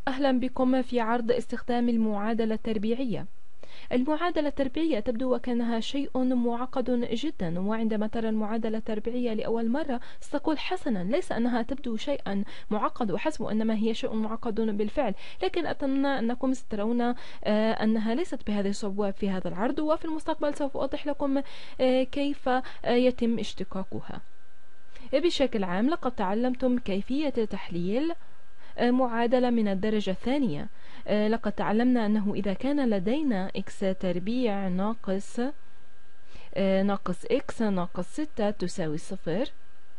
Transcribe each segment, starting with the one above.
أهلا بكم في عرض استخدام المعادلة التربيعية. المعادلة التربيعية تبدو وكأنها شيء معقد جدا، وعندما ترى المعادلة التربيعية لأول مرة ستقول حسنا، ليس أنها تبدو شيئا معقد وحسب، وإنما هي شيء معقد بالفعل. لكن أتمنى أنكم سترون أنها ليست بهذه الصعوبة في هذا العرض، وفي المستقبل سوف أوضح لكم كيف يتم اشتقاقها. بشكل عام لقد تعلمتم كيفية تحليل معادلة من الدرجة الثانية. لقد تعلمنا أنه إذا كان لدينا x تربيع ناقص x ناقص 6 تساوي 0،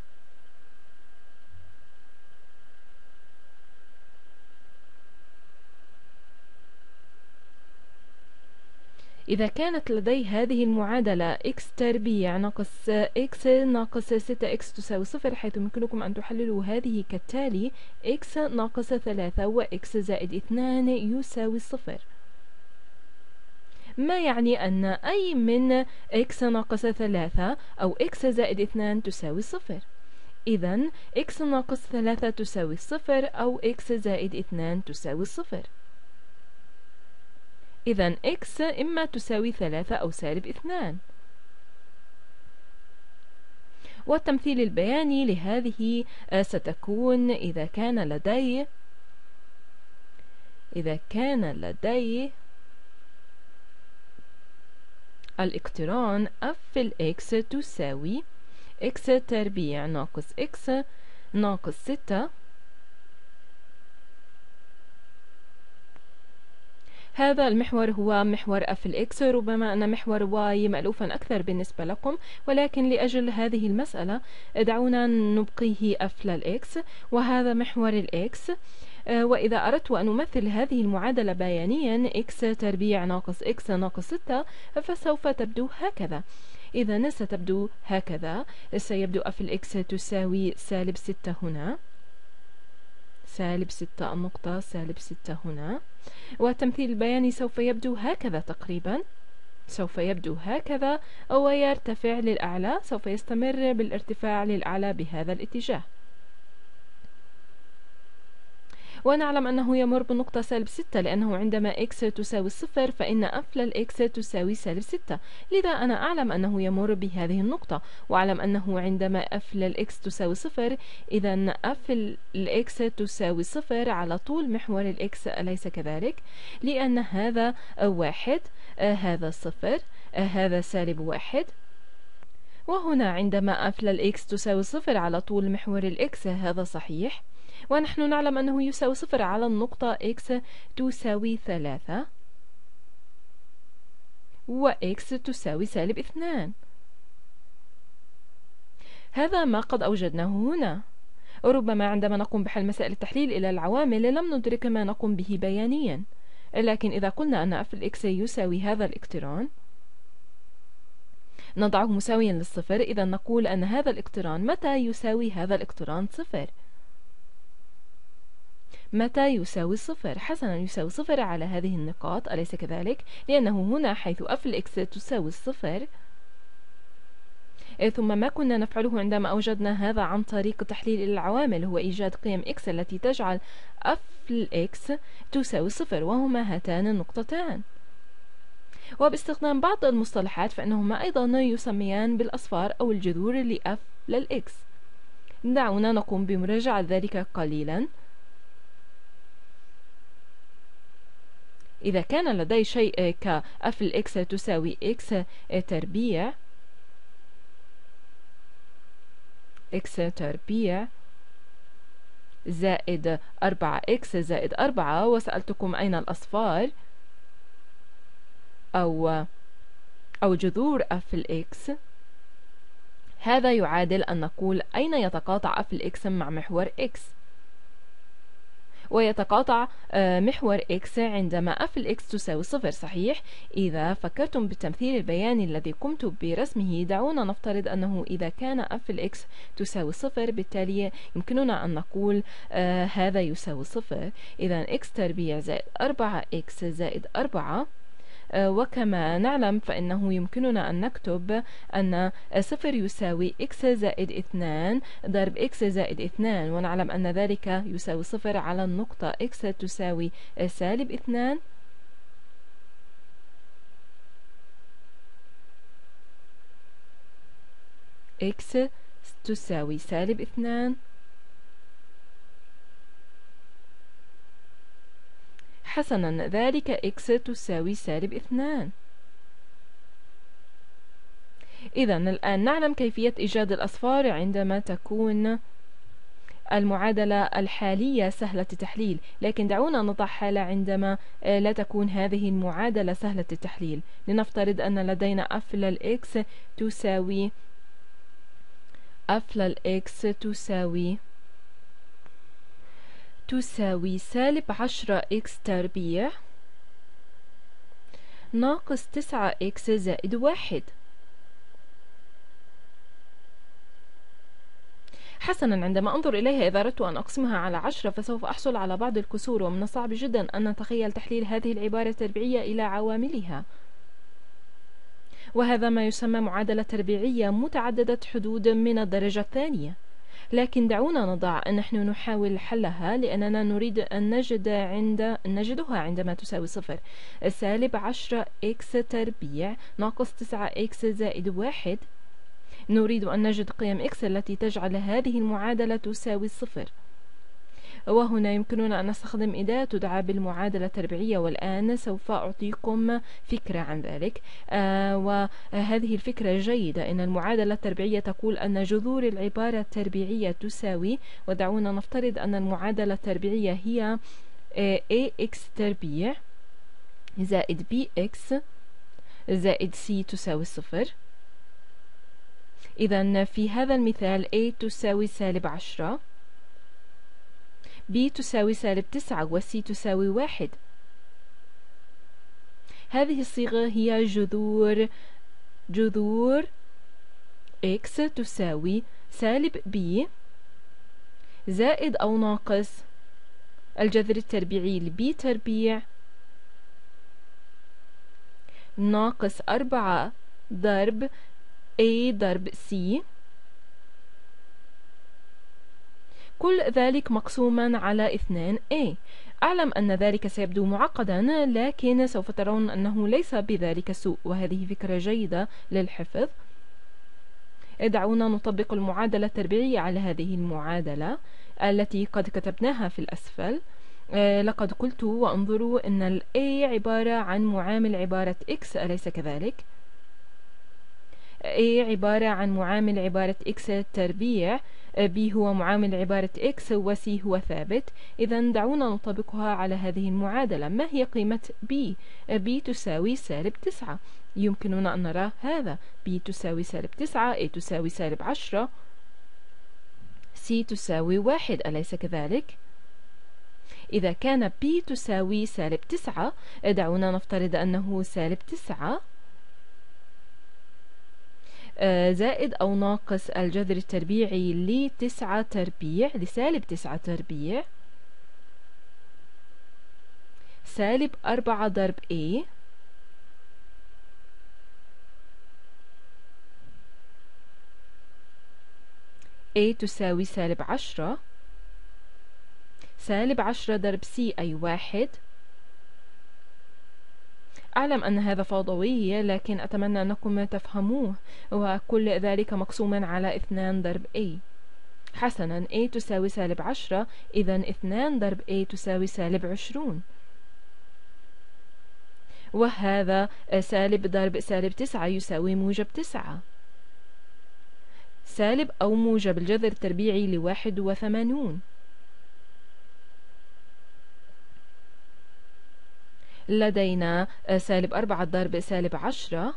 إذا كانت لدي هذه المعادلة x تربيع ناقص x ناقص 6x تساوي 0، حيث يمكنكم أن تحللوا هذه كالتالي: x ناقص 3 و x زائد 2 يساوي 0. ما يعني أن أي من x ناقص 3 أو x زائد 2 تساوي 0. إذن x ناقص 3 تساوي 0 أو x زائد 2 تساوي 0. إذن x إما تساوي 3 أو سالب 2. والتمثيل البياني لهذه ستكون إذا كان لدي الاقتران f x تساوي x تربيع ناقص x ناقص 6. هذا المحور هو محور f x. ربما أن محور y مألوفا أكثر بالنسبة لكم، ولكن لأجل هذه المسألة دعونا نبقيه f للx، وهذا محور الx. وإذا أردت أن أمثل هذه المعادلة بيانيا x تربيع ناقص x ناقص 6 فسوف تبدو هكذا. إذا ستبدو هكذا، سيبدو f x تساوي سالب 6 هنا، سالب 6 النقطة سالب 6 هنا، والتمثيل البياني سوف يبدو هكذا تقريبا، سوف يبدو هكذا ويرتفع للأعلى، سوف يستمر بالارتفاع للأعلى بهذا الاتجاه. ونعلم أنه يمر بالنقطة سالب 6 لأنه عندما x تساوي 0 فإن f للx تساوي سالب 6. لذا أنا أعلم أنه يمر بهذه النقطة، وأعلم أنه عندما f للx تساوي 0 إذا f للx تساوي 0 على طول محور الx، أليس كذلك؟ لأن هذا 1، هذا 0، هذا سالب 1. وهنا عندما f للx تساوي 0 على طول محور الx، هذا صحيح. ونحن نعلم أنه يساوي 0 على النقطة x تساوي 3 و x تساوي سالب 2. هذا ما قد أوجدناه هنا. ربما عندما نقوم بحل مسائل التحليل إلى العوامل لم ندرك ما نقوم به بيانيا، لكن إذا قلنا أن f x يساوي هذا الاقتران نضعه مساويا للصفر، إذا نقول أن هذا الاقتران متى يساوي هذا الاقتران 0؟ متى يساوي 0؟ حسنا، يساوي 0 على هذه النقاط، أليس كذلك؟ لأنه هنا حيث f x تساوي 0. ثم ما كنا نفعله عندما أوجدنا هذا عن طريق تحليل العوامل هو إيجاد قيم x التي تجعل f x تساوي 0، وهما هاتان النقطتان. وباستخدام بعض المصطلحات فإنهما أيضا يسميان بالأصفار أو الجذور ل f للx. دعونا نقوم بمراجعة ذلك قليلا. إذا كان لدي شيء ك f x تساوي x تربيع زائد 4x زائد 4، وسألتكم أين الأصفار أو جذور f x، هذا يعادل أن نقول أين يتقاطع f x مع محور x. ويتقاطع محور x عندما f x تساوي 0، صحيح؟ إذا فكرتم بالتمثيل البياني الذي قمت برسمه، دعونا نفترض أنه إذا كان f x تساوي 0 بالتالي يمكننا أن نقول هذا يساوي 0. إذا x تربيع زائد 4x زائد 4 وكما نعلم فإنه يمكننا أن نكتب أن 0 يساوي x زائد 2 ضرب x زائد 2، ونعلم أن ذلك يساوي 0 على النقطة x تساوي سالب 2 x تساوي سالب 2 حسنا ذلك x تساوي سالب 2. إذا الآن نعلم كيفية إيجاد الأصفار عندما تكون المعادلة الحالية سهلة التحليل، لكن دعونا نضع حالة عندما لا تكون هذه المعادلة سهلة التحليل. لنفترض أن لدينا f للx تساوي سالب 10 x تربيع ناقص 9 x زائد 1. حسنا عندما أنظر إليها إذا أردت أن أقسمها على 10 فسوف أحصل على بعض الكسور، ومن الصعب جدا أن نتخيل تحليل هذه العبارة التربيعية إلى عواملها، وهذا ما يسمى معادلة تربيعية متعددة حدود من الدرجة الثانية. لكن دعونا نحن نحاول حلها لأننا نريد أن نجدها عندما تساوي 0. سالب 10 x تربيع ناقص 9 x زائد 1. نريد أن نجد قيم x التي تجعل هذه المعادلة تساوي 0، وهنا يمكننا أن نستخدم أداة تدعى بالمعادلة التربيعية، والآن سوف أعطيكم فكرة عن ذلك. وهذه الفكرة جيدة. إن المعادلة التربيعية تقول أن جذور العبارة التربيعية تساوي، ودعونا نفترض أن المعادلة التربيعية هي ax تربيع زائد bx زائد c تساوي 0. إذا في هذا المثال a تساوي سالب 10، b تساوي سالب 9، و c تساوي 1. هذه الصيغة هي جذور x تساوي سالب b زائد أو ناقص الجذر التربيعي ل b تربيع ناقص 4 ضرب a ضرب c، كل ذلك مقسوما على 2a. أعلم أن ذلك سيبدو معقدا، لكن سوف ترون أنه ليس بذلك سوء، وهذه فكرة جيدة للحفظ. دعونا نطبق المعادلة التربيعية على هذه المعادلة التي قد كتبناها في الأسفل. لقد قلت وانظروا أن ال a عبارة عن معامل عبارة x، أليس كذلك؟ a عبارة عن معامل عبارة x تربيع، b هو معامل عبارة x، و c هو ثابت. إذا دعونا نطبقها على هذه المعادلة. ما هي قيمة b؟ b تساوي سالب 9. يمكننا أن نرى هذا. b تساوي سالب 9، a تساوي سالب 10، c تساوي 1، أليس كذلك؟ إذا كان b تساوي سالب 9 دعونا نفترض أنه سالب 9 زائد أو ناقص الجذر التربيعي ل9 تربيع لسالب 9 تربيع سالب 4 ضرب a تساوي سالب 10 سالب 10 ضرب c أي 1. أعلم أن هذا فوضوي، لكن أتمنى أنكم تفهموه، وكل ذلك مقسوما على 2 ضرب a. حسنا a تساوي سالب 10، إذا 2 ضرب a تساوي سالب 20، وهذا سالب ضرب سالب 9 يساوي موجب 9. سالب أو موجب الجذر التربيعي ل81. لدينا سالب 4 ضرب سالب 10.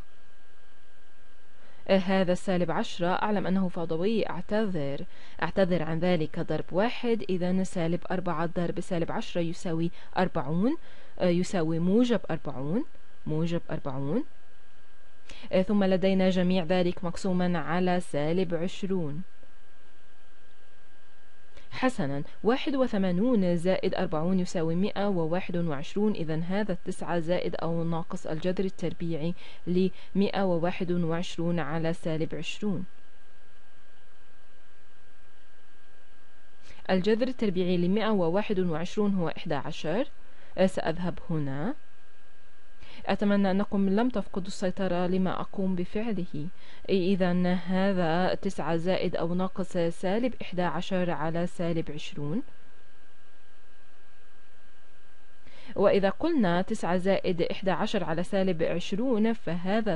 هذا السالب 10 أعلم أنه فوضوي، أعتذر عن ذلك. ضرب 1، إذا سالب 4 ضرب سالب 10 يساوي 40، يساوي موجب 40. ثم لدينا جميع ذلك مقسوما على سالب 20. حسنا، 81 زائد 40 يساوي 121. إذن هذا 9 زائد أو ناقص الجذر التربيعي ل 121 على سالب 20. الجذر التربيعي ل 121 هو 11. سأذهب هنا. أتمنى أنكم لم تفقدوا السيطرة لما أقوم بفعله. إذن هذا 9 زائد أو ناقص سالب 11 على سالب 20. وإذا قلنا 9 زائد 11 على سالب 20 فهذه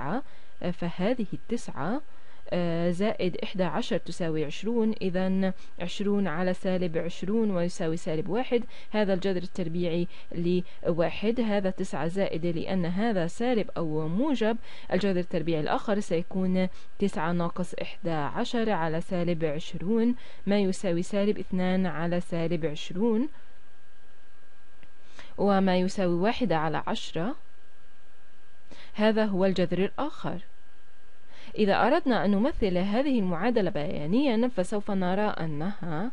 التسعة زائد 11 تساوي 20. إذن 20 على سالب 20 ويساوي سالب 1. هذا الجذر التربيعي ل1. هذا 9 زائد، لأن هذا سالب أو موجب، الجذر التربيعي الآخر سيكون 9 ناقص 11 على سالب 20 ما يساوي سالب 2 على سالب 20 وما يساوي 1 على 10. هذا هو الجذر الآخر. إذا أردنا أن نمثل هذه المعادلة بيانيا فسوف نرى أنها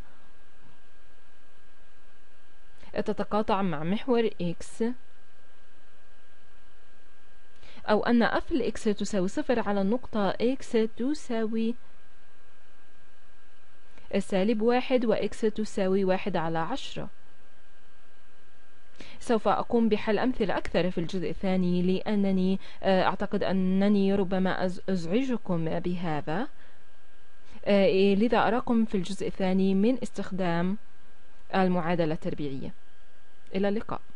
تتقاطع مع محور X، أو أن f X تساوي 0 على النقطة X تساوي سالب 1 و X تساوي 1 على 10. سوف أقوم بحل أمثلة أكثر في الجزء الثاني، لأنني أعتقد أنني ربما أزعجكم بهذا، لذا أراكم في الجزء الثاني من استخدام المعادلة التربيعية. إلى اللقاء.